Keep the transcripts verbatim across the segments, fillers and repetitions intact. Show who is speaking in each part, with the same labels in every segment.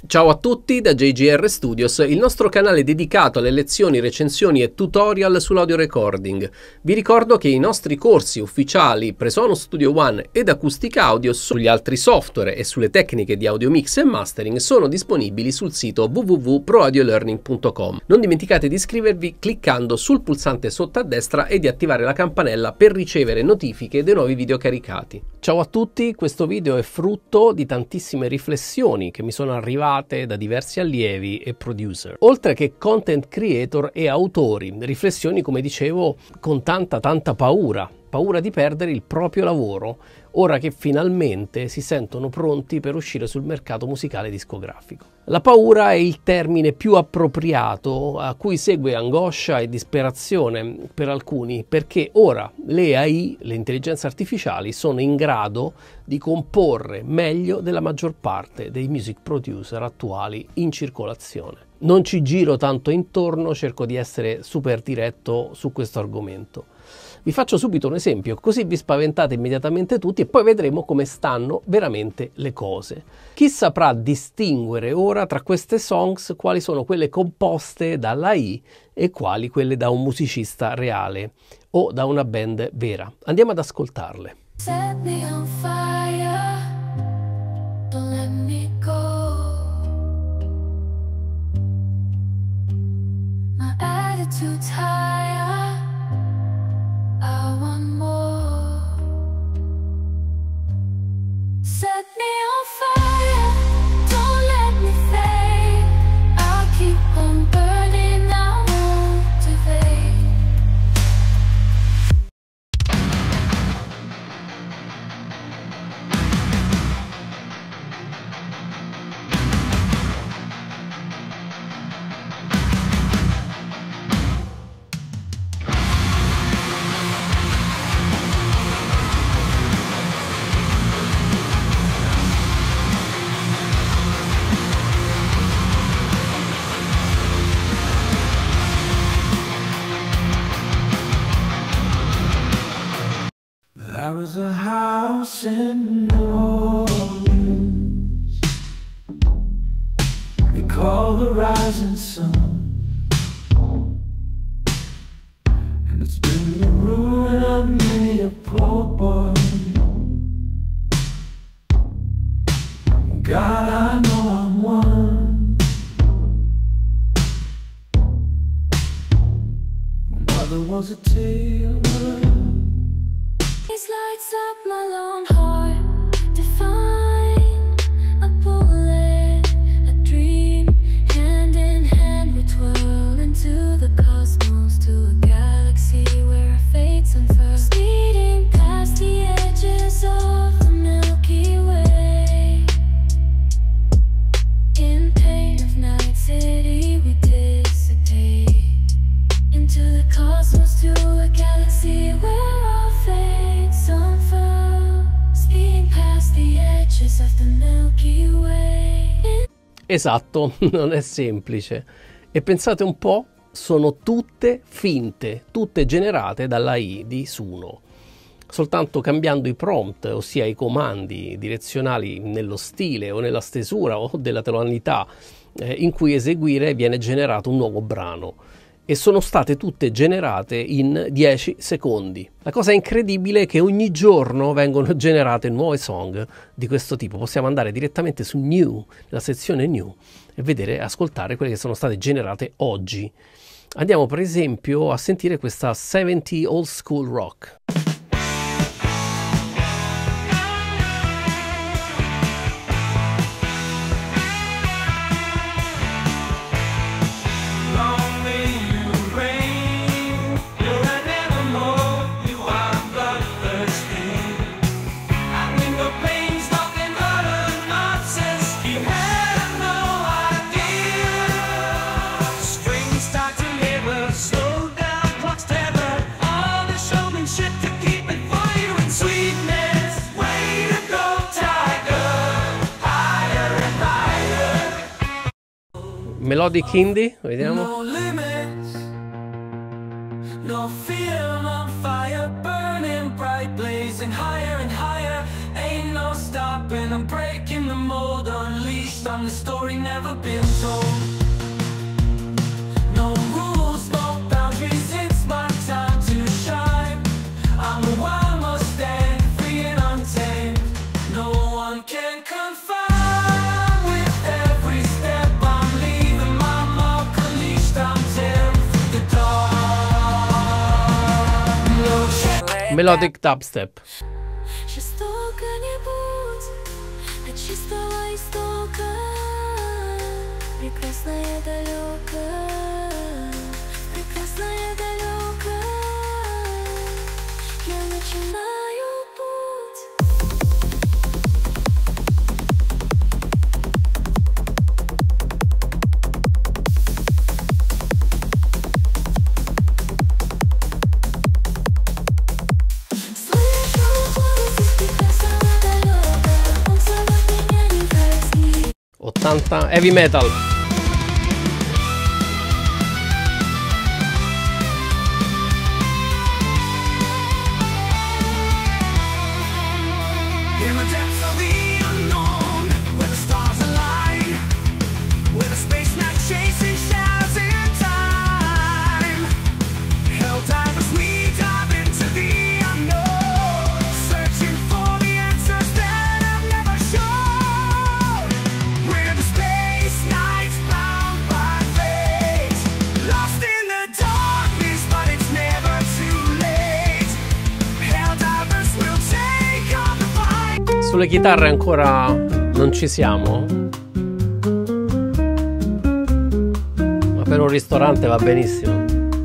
Speaker 1: Ciao a tutti da J G R Studios, il nostro canale dedicato alle lezioni, recensioni e tutorial sull'audio recording. Vi ricordo che i nostri corsi ufficiali Presonus Studio One ed Acoustic Audio sugli altri software e sulle tecniche di audio mix e mastering sono disponibili sul sito w w w punto pro audio learning punto com. Non dimenticate di iscrivervi cliccando sul pulsante sotto a destra e di attivare la campanella per ricevere notifiche dei nuovi video caricati. Ciao a tutti, questo video è frutto di tantissime riflessioni che mi sono arrivate da diversi allievi e producer, oltre che content creator e autori. Riflessioni, come dicevo, con tanta tanta paura, paura di perdere il proprio lavoro, ora che finalmente si sentono pronti per uscire sul mercato musicale discografico. La paura è il termine più appropriato, a cui segue angoscia e disperazione per alcuni, perché ora le A I, le intelligenze artificiali, sono in grado di comporre meglio della maggior parte dei music producer attuali in circolazione. Non ci giro tanto intorno, cerco di essere super diretto su questo argomento. Vi faccio subito un esempio, così vi spaventate immediatamente tutti e poi vedremo come stanno veramente le cose. Chi saprà distinguere ora tra queste songs quali sono quelle composte dall'A I e quali quelle da un musicista reale o da una band vera? Andiamo ad ascoltarle. Set me on fire, don't let me go. My attitude's higher, I want more. Set me on fire, don't let me fade. I'll keep on burning, I won't evade.
Speaker 2: There was a house in New Orleans, we call the rising sun, and it's been the ruin of me, a poor boy. God, I know I'm one. My mother was a tailor.
Speaker 3: Lights up my lone heart, define a bullet, a dream. Hand in hand we twirl into the cosmos, to a galaxy where our fates unfurl. Speeding past the edges of the Milky Way. In pain of night city we dissipate into the cosmos, to a galaxy where our fates unfurl. Speeding past the edges of the Milky Way.
Speaker 1: Esatto, non è semplice. E pensate un po', sono tutte finte, tutte generate dall'A I di Suno. Soltanto cambiando i prompt, ossia i comandi direzionali nello stile o nella stesura o della tonalità eh, in cui eseguire, viene generato un nuovo brano. E sono state tutte generate in dieci secondi. La cosa incredibile è che ogni giorno vengono generate nuove song di questo tipo. Possiamo andare direttamente su New, la sezione New, e vedere, ascoltare quelle che sono state generate oggi. Andiamo per esempio a sentire questa settanta Old School Rock. Melodic Indie, vediamo.
Speaker 2: No limits, no fear, I'm on fire, burning bright, blazing higher and higher. Ain't no stopping, I'm breaking the mold, unleashing unleashed, I'm the story never been told. No rules, no boundaries, it's my time to shine. I'm a wild Mustang, free and untamed. No one can confine with every step. I'm leaving my mark unleashed, I'm tearing through the dark. No change.
Speaker 1: Melodic dubstep.
Speaker 3: Жестоко не будь от чистого истока. Прекрасное далеко, прекрасное далеко. Я начинаю путь. Слышу голос из прекрасного далека. Он зовет меня не прости.
Speaker 1: ottanta heavy metal.
Speaker 2: In the depths of the unknown, where the stars align, where the space not chasing shadows in time. Helldivers, we dive into the unknown, searching for the answers that have never shown. We're the space knights bound by fate, lost in the darkness, but it's never too late. Helldivers will take on the fight.
Speaker 1: Sulle chitarre ancora non ci siamo, ma per un ristorante va benissimo.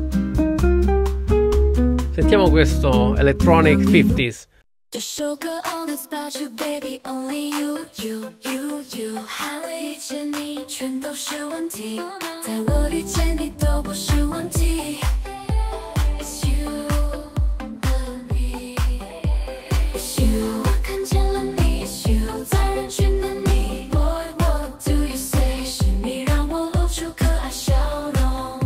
Speaker 1: Sentiamo questo Electronic cinquanta.
Speaker 3: The sugar on the spot, you baby, only you, you, you, you. 喊了一切你，全都是问题。在我遇见你都不是问题。It's you and me, it's you。我看见了你 ，It's you， 在人群的你。Boy, what do you say？ 是你让我露出可爱笑容。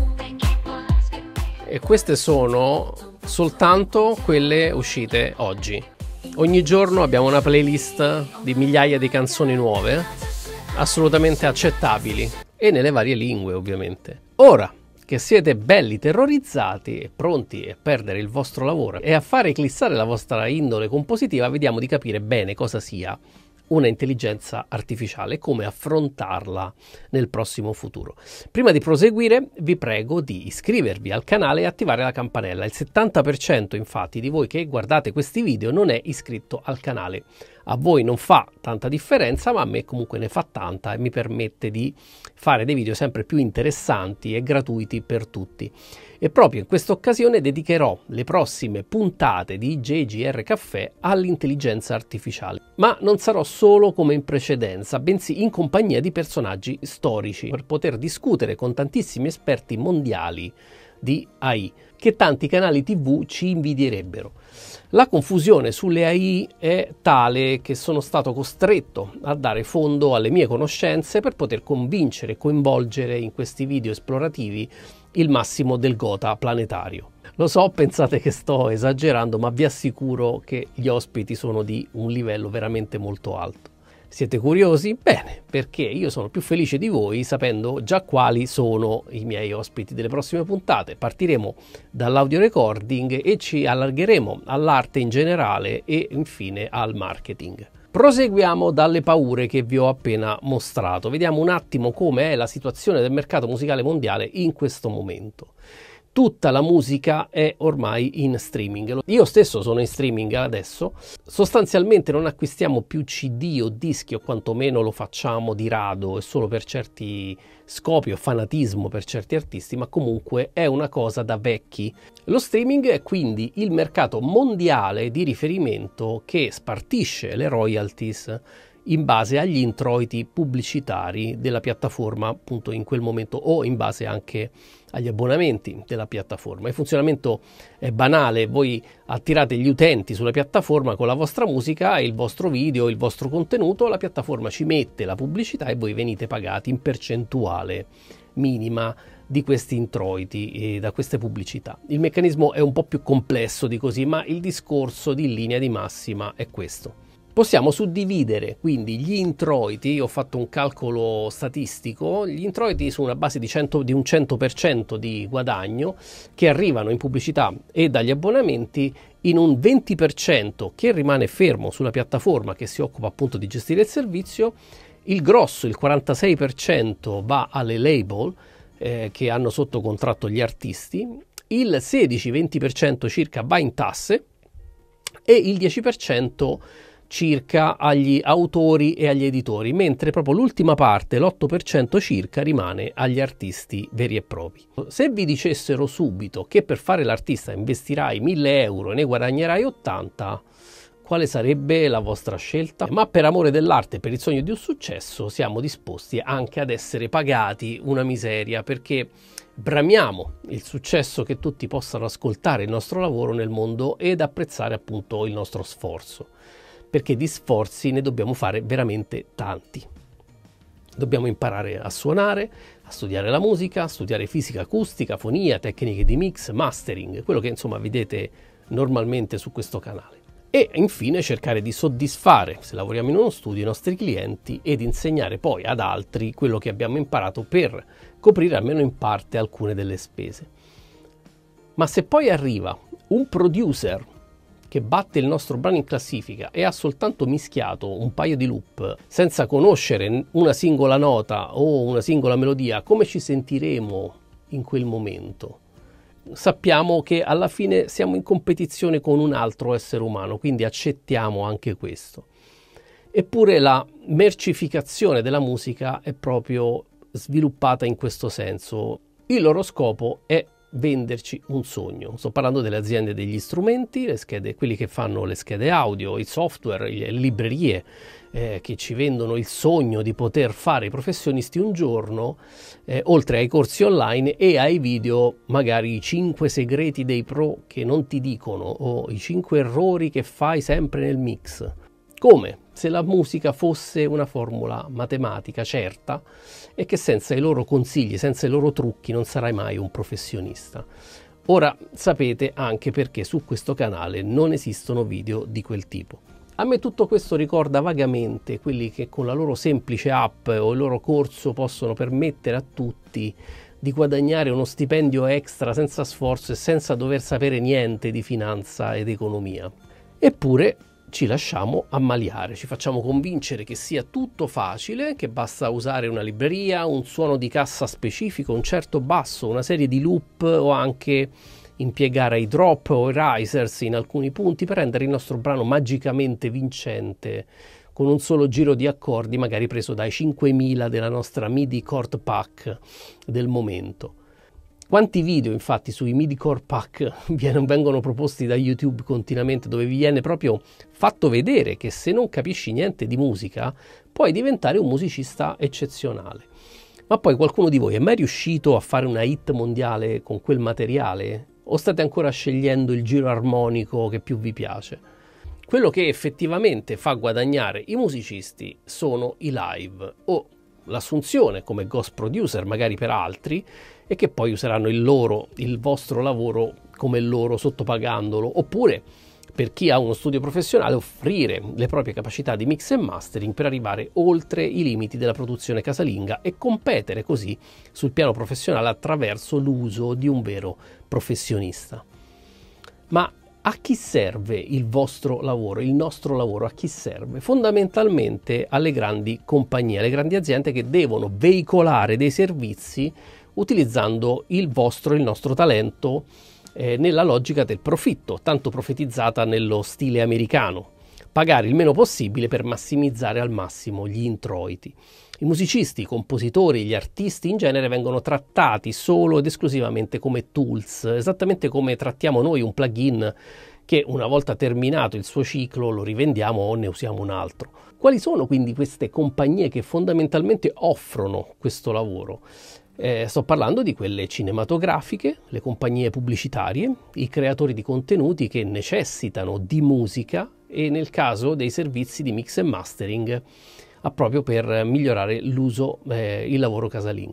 Speaker 1: E queste sono soltanto quelle uscite oggi. Ogni giorno abbiamo una playlist di migliaia di canzoni nuove, assolutamente accettabili, e nelle varie lingue ovviamente. Ora che siete belli terrorizzati e pronti a perdere il vostro lavoro e a fare eclissare la vostra indole compositiva, vediamo di capire bene cosa sia una intelligenza artificiale e come affrontarla nel prossimo futuro. Prima di proseguire vi prego di iscrivervi al canale e attivare la campanella. Il settanta per cento infatti di voi che guardate questi video non è iscritto al canale. A voi non fa tanta differenza, ma a me comunque ne fa tanta e mi permette di fare dei video sempre più interessanti e gratuiti per tutti. E proprio in questa occasione dedicherò le prossime puntate di J G R Caffè all'intelligenza artificiale. Ma non sarò solo come in precedenza, bensì in compagnia di personaggi storici, per poter discutere con tantissimi esperti mondiali di A I, che tanti canali tivù ci invidierebbero. La confusione sulle A I è tale che sono stato costretto a dare fondo alle mie conoscenze per poter convincere e coinvolgere in questi video esplorativi il massimo del gotha planetario. Lo so, pensate che sto esagerando, ma vi assicuro che gli ospiti sono di un livello veramente molto alto. Siete curiosi? Bene, perché io sono più felice di voi sapendo già quali sono i miei ospiti delle prossime puntate. Partiremo dall'audio recording e ci allargheremo all'arte in generale e infine al marketing. Proseguiamo dalle paure che vi ho appena mostrato. Vediamo un attimo come è la situazione del mercato musicale mondiale in questo momento. Tutta la musica è ormai in streaming. Io stesso sono in streaming adesso. Sostanzialmente non acquistiamo più C D o dischi, o quantomeno lo facciamo di rado e solo per certi scopi o fanatismo per certi artisti, ma comunque è una cosa da vecchi. Lo streaming è quindi il mercato mondiale di riferimento che spartisce le royalties in base agli introiti pubblicitari della piattaforma appunto in quel momento, o in base anche agli abbonamenti della piattaforma. Il funzionamento è banale: voi attirate gli utenti sulla piattaforma con la vostra musica, il vostro video, il vostro contenuto, la piattaforma ci mette la pubblicità e voi venite pagati in percentuale minima di questi introiti e da queste pubblicità. Il meccanismo è un po' più complesso di così, ma il discorso di linea di massima è questo. Possiamo suddividere quindi gli introiti, io ho fatto un calcolo statistico, gli introiti su una base di, cento, di un cento per cento di guadagno che arrivano in pubblicità e dagli abbonamenti, in un venti per cento che rimane fermo sulla piattaforma che si occupa appunto di gestire il servizio, il grosso, il quarantasei per cento va alle label eh, che hanno sotto contratto gli artisti, il sedici venti per cento circa va in tasse e il dieci per cento circa agli autori e agli editori, mentre proprio l'ultima parte, l'otto per cento circa, rimane agli artisti veri e propri. Se vi dicessero subito che per fare l'artista investirai mille euro e ne guadagnerai ottanta, quale sarebbe la vostra scelta? Ma per amore dell'arte e per il sogno di un successo siamo disposti anche ad essere pagati una miseria, perché bramiamo il successo che tutti possano ascoltare il nostro lavoro nel mondo ed apprezzare appunto il nostro sforzo, perché di sforzi ne dobbiamo fare veramente tanti. Dobbiamo imparare a suonare, a studiare la musica, a studiare fisica acustica, fonia, tecniche di mix, mastering, quello che insomma vedete normalmente su questo canale. E infine cercare di soddisfare, se lavoriamo in uno studio, i nostri clienti ed insegnare poi ad altri quello che abbiamo imparato per coprire almeno in parte alcune delle spese. Ma se poi arriva un producer che batte il nostro brano in classifica e ha soltanto mischiato un paio di loop senza conoscere una singola nota o una singola melodia, come ci sentiremo in quel momento? Sappiamo che alla fine siamo in competizione con un altro essere umano, quindi accettiamo anche questo. Eppure la mercificazione della musica è proprio sviluppata in questo senso. Il loro scopo è venderci un sogno. Sto parlando delle aziende degli strumenti, le schede, quelli che fanno le schede audio, i software, le librerie eh, che ci vendono il sogno di poter fare i professionisti un giorno, eh, oltre ai corsi online e ai video, magari i cinque segreti dei pro che non ti dicono o i cinque errori che fai sempre nel mix. Come se la musica fosse una formula matematica certa e che senza i loro consigli, senza i loro trucchi non sarai mai un professionista. Ora sapete anche perché su questo canale non esistono video di quel tipo. A me tutto questo ricorda vagamente quelli che con la loro semplice app o il loro corso possono permettere a tutti di guadagnare uno stipendio extra senza sforzo e senza dover sapere niente di finanza ed economia. Eppure ci lasciamo ammaliare, ci facciamo convincere che sia tutto facile, che basta usare una libreria, un suono di cassa specifico, un certo basso, una serie di loop o anche impiegare i drop o i risers in alcuni punti per rendere il nostro brano magicamente vincente con un solo giro di accordi magari preso dai cinquemila della nostra MIDI chord pack del momento. Quanti video infatti sui MIDI chord pack vengono proposti da YouTube continuamente, dove vi viene proprio fatto vedere che se non capisci niente di musica puoi diventare un musicista eccezionale. Ma poi qualcuno di voi è mai riuscito a fare una hit mondiale con quel materiale? O state ancora scegliendo il giro armonico che più vi piace? Quello che effettivamente fa guadagnare i musicisti sono i live o l'assunzione come ghost producer magari per altri e che poi useranno il loro, il vostro lavoro come loro sottopagandolo, oppure per chi ha uno studio professionale offrire le proprie capacità di mix e mastering per arrivare oltre i limiti della produzione casalinga e competere così sul piano professionale attraverso l'uso di un vero professionista. Ma a chi serve il vostro lavoro, il nostro lavoro, a chi serve? Fondamentalmente alle grandi compagnie, alle grandi aziende che devono veicolare dei servizi utilizzando il vostro, il nostro talento eh, nella logica del profitto, tanto profetizzata nello stile americano. Pagare il meno possibile per massimizzare al massimo gli introiti. I musicisti, i compositori, gli artisti in genere vengono trattati solo ed esclusivamente come tools, esattamente come trattiamo noi un plugin che una volta terminato il suo ciclo lo rivendiamo o ne usiamo un altro. Quali sono quindi queste compagnie che fondamentalmente offrono questo lavoro? Eh, sto parlando di quelle cinematografiche, le compagnie pubblicitarie, i creatori di contenuti che necessitano di musica e nel caso dei servizi di mix e mastering proprio per migliorare l'uso, eh, il lavoro casalingo.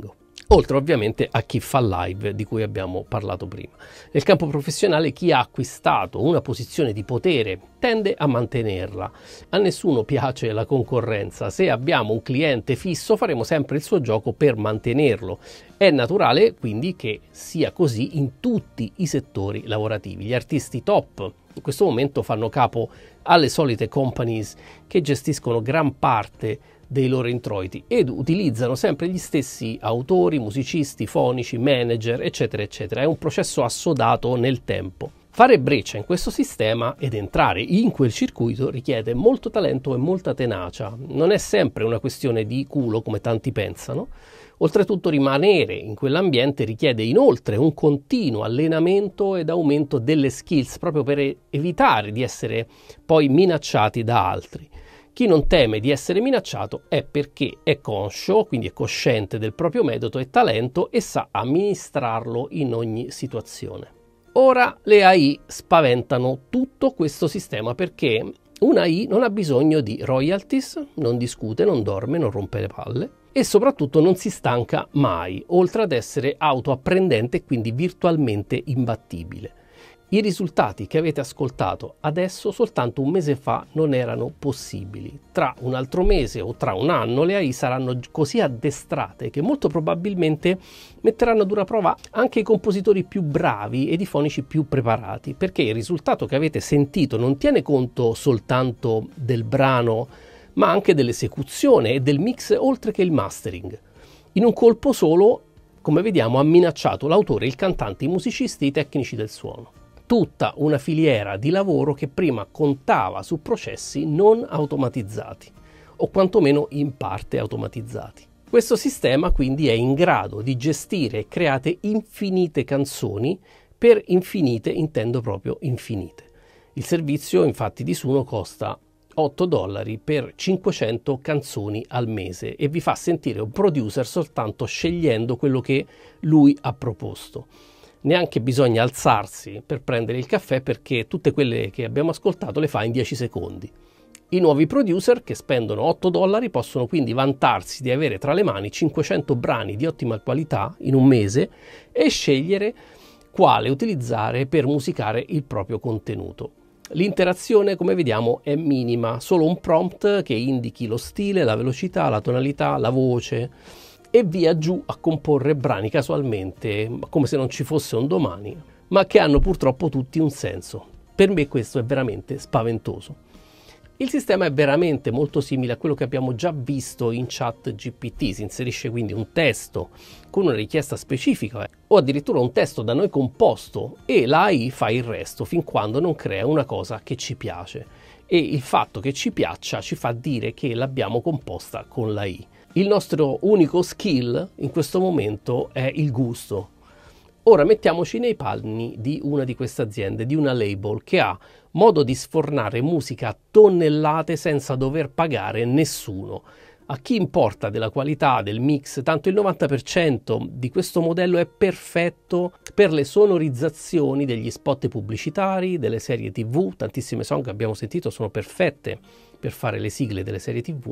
Speaker 1: oltre ovviamente a chi fa live di cui abbiamo parlato prima. Nel campo professionale chi ha acquistato una posizione di potere tende a mantenerla. A nessuno piace la concorrenza, se abbiamo un cliente fisso faremo sempre il suo gioco per mantenerlo. È naturale quindi che sia così in tutti i settori lavorativi. Gli artisti top in questo momento fanno capo alle solite companies che gestiscono gran parte dei loro introiti ed utilizzano sempre gli stessi autori, musicisti, fonici, manager, eccetera, eccetera. È un processo assodato nel tempo. Fare breccia in questo sistema ed entrare in quel circuito richiede molto talento e molta tenacia. Non è sempre una questione di culo come tanti pensano. Oltretutto rimanere in quell'ambiente richiede inoltre un continuo allenamento ed aumento delle skills proprio per evitare di essere poi minacciati da altri. Chi non teme di essere minacciato è perché è conscio, quindi è cosciente del proprio metodo e talento e sa amministrarlo in ogni situazione. Ora le A I spaventano tutto questo sistema perché una A I non ha bisogno di royalties, non discute, non dorme, non rompe le palle e soprattutto non si stanca mai, oltre ad essere autoapprendente e quindi virtualmente imbattibile. I risultati che avete ascoltato adesso soltanto un mese fa non erano possibili. Tra un altro mese o tra un anno le A I saranno così addestrate che molto probabilmente metteranno a dura prova anche i compositori più bravi ed i fonici più preparati, perché il risultato che avete sentito non tiene conto soltanto del brano, ma anche dell'esecuzione e del mix oltre che il mastering. In un colpo solo, come vediamo, ha minacciato l'autore, il cantante, i musicisti e i tecnici del suono. Tutta una filiera di lavoro che prima contava su processi non automatizzati o quantomeno in parte automatizzati. Questo sistema quindi è in grado di gestire e creare infinite canzoni, per infinite intendo proprio infinite. Il servizio infatti di Suno costa otto dollari per cinquecento canzoni al mese e vi fa sentire un producer soltanto scegliendo quello che lui ha proposto. Neanche bisogna alzarsi per prendere il caffè perché tutte quelle che abbiamo ascoltato le fa in dieci secondi. I nuovi producer che spendono otto dollari possono quindi vantarsi di avere tra le mani cinquecento brani di ottima qualità in un mese e scegliere quale utilizzare per musicare il proprio contenuto. L'interazione, come vediamo, è minima, solo un prompt che indichi lo stile, la velocità, la tonalità, la voce e via giù a comporre brani casualmente, come se non ci fosse un domani, ma che hanno purtroppo tutti un senso. Per me questo è veramente spaventoso. Il sistema è veramente molto simile a quello che abbiamo già visto in ChatGPT, si inserisce quindi un testo con una richiesta specifica eh, o addirittura un testo da noi composto e l'A I fa il resto fin quando non crea una cosa che ci piace e il fatto che ci piaccia ci fa dire che l'abbiamo composta con l'A I. Il nostro unico skill in questo momento è il gusto. Ora mettiamoci nei panni di una di queste aziende, di una label che ha modo di sfornare musica a tonnellate senza dover pagare nessuno. A chi importa della qualità del mix, tanto il novanta per cento di questo modello è perfetto per le sonorizzazioni degli spot pubblicitari, delle serie tivù, tantissime song che abbiamo sentito sono perfette per fare le sigle delle serie tivù,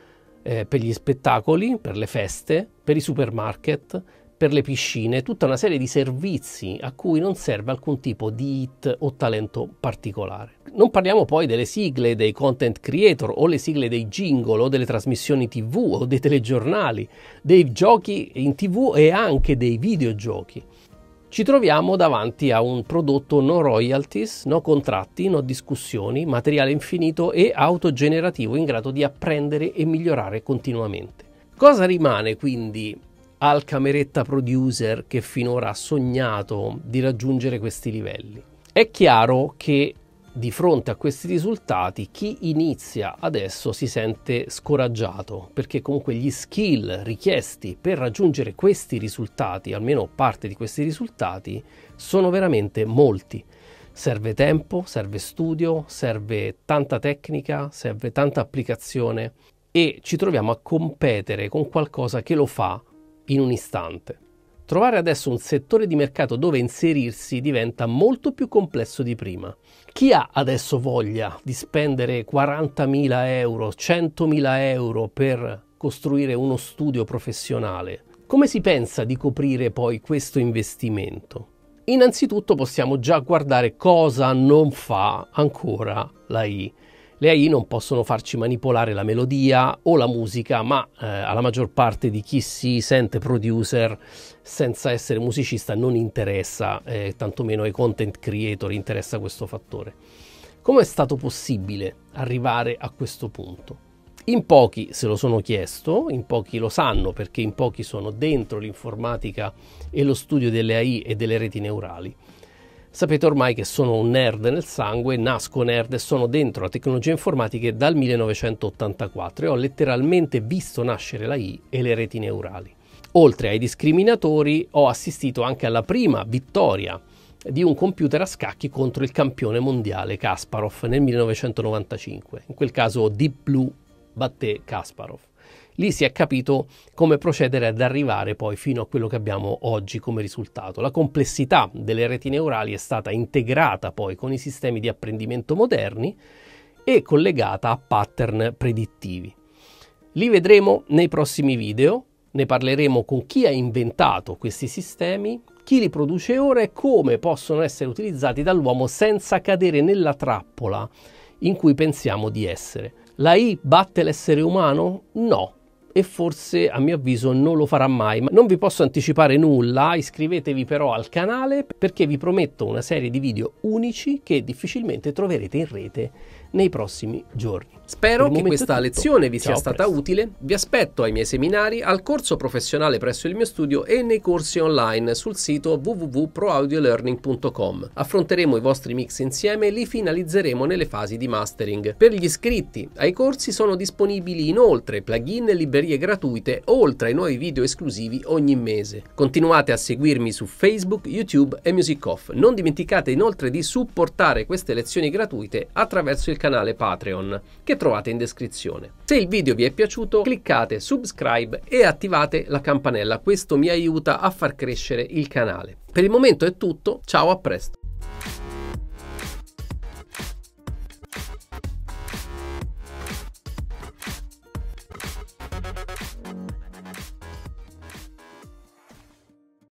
Speaker 1: eh, per gli spettacoli, per le feste, per i supermarket, per le piscine, tutta una serie di servizi a cui non serve alcun tipo di hit o talento particolare. Non parliamo poi delle sigle dei content creator o le sigle dei jingle o delle trasmissioni tivù o dei telegiornali, dei giochi in tivù e anche dei videogiochi. Ci troviamo davanti a un prodotto no royalties, no contratti, no discussioni, materiale infinito e autogenerativo in grado di apprendere e migliorare continuamente. Cosa rimane quindi al cameretta producer che finora ha sognato di raggiungere questi livelli? È chiaro che di fronte a questi risultati chi inizia adesso si sente scoraggiato, perché comunque gli skill richiesti per raggiungere questi risultati, almeno parte di questi risultati, sono veramente molti. Serve tempo, serve studio, serve tanta tecnica, serve tanta applicazione e ci troviamo a competere con qualcosa che lo fa in un istante. Trovare adesso un settore di mercato dove inserirsi diventa molto più complesso di prima. Chi ha adesso voglia di spendere quarantamila euro, centomila euro per costruire uno studio professionale? Come si pensa di coprire poi questo investimento? Innanzitutto possiamo già guardare cosa non fa ancora l'A I. Le A I non possono farci manipolare la melodia o la musica, ma eh, alla maggior parte di chi si sente producer senza essere musicista non interessa, eh, tantomeno ai content creator interessa questo fattore. Come è stato possibile arrivare a questo punto? In pochi se lo sono chiesto, in pochi lo sanno perché in pochi sono dentro l'informatica e lo studio delle A I e delle reti neurali. Sapete ormai che sono un nerd nel sangue, nasco nerd e sono dentro la tecnologia informatica dal millenovecentottantaquattro e ho letteralmente visto nascere l'A I e le reti neurali. Oltre ai discriminatori ho assistito anche alla prima vittoria di un computer a scacchi contro il campione mondiale Kasparov nel millenovecentonovantacinque. In quel caso Deep Blue batté Kasparov. Lì si è capito come procedere ad arrivare poi fino a quello che abbiamo oggi come risultato. La complessità delle reti neurali è stata integrata poi con i sistemi di apprendimento moderni e collegata a pattern predittivi. Li vedremo nei prossimi video, ne parleremo con chi ha inventato questi sistemi, chi li produce ora e come possono essere utilizzati dall'uomo senza cadere nella trappola in cui pensiamo di essere. L'A I batte l'essere umano? No. E forse a mio avviso non lo farà mai, ma non vi posso anticipare nulla, iscrivetevi però al canale perché vi prometto una serie di video unici che difficilmente troverete in rete nei prossimi giorni. Spero che questa tutto. lezione vi Ciao, sia stata presto. utile, vi aspetto ai miei seminari, al corso professionale presso il mio studio e nei corsi online sul sito w w w punto pro audio learning punto com. Affronteremo i vostri mix insieme e li finalizzeremo nelle fasi di mastering. Per gli iscritti ai corsi sono disponibili inoltre plugin e librerie gratuite oltre ai nuovi video esclusivi ogni mese. Continuate a seguirmi su Facebook, YouTube e MusicOff. Non dimenticate inoltre di supportare queste lezioni gratuite attraverso il canale Patreon che trovate in descrizione. Se il video vi è piaciuto cliccate subscribe e attivate la campanella, questo mi aiuta a far crescere il canale. Per il momento è tutto, ciao, a presto!